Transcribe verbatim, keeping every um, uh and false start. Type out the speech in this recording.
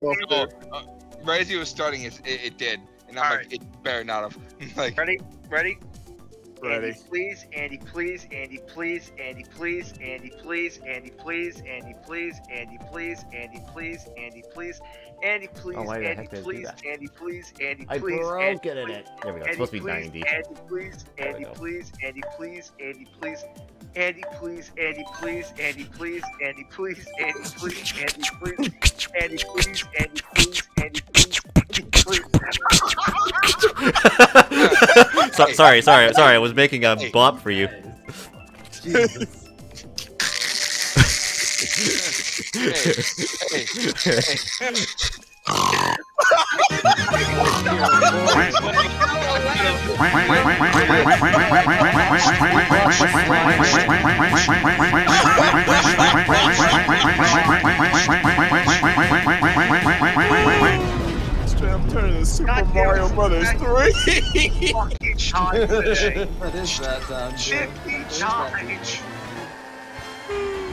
Oh, uh, right as he was starting, it, it, it did. And I'm All like, right. it better not have. Like, Ready? Ready? Ready. Andy, please, Andy, please, Andy, please, Andy, please, Andy, please, Andy, please, Andy, please, Andy, please, Andy, please, Andy, please, Andy, please, Oh, why the Andy, heck did I do please, that? Andy, please, Andy, I please, broke Andy, it in it. There we go. It's Andy, supposed to be please, ninety. Andy, please, There we Andy, go. please, Andy, please, Andy, please, Andy, please, Andy, please, Andy, please, Andy, please, Andy, please, Andy, please, Andy, please, Andy, please, Andy, please, Andy, please. so, sorry, sorry, sorry. I was making a bop for you. Jesus. hey, hey, I'm turning to Super Mario Brothers three. Fucking time today. What is that sound? Fifty times.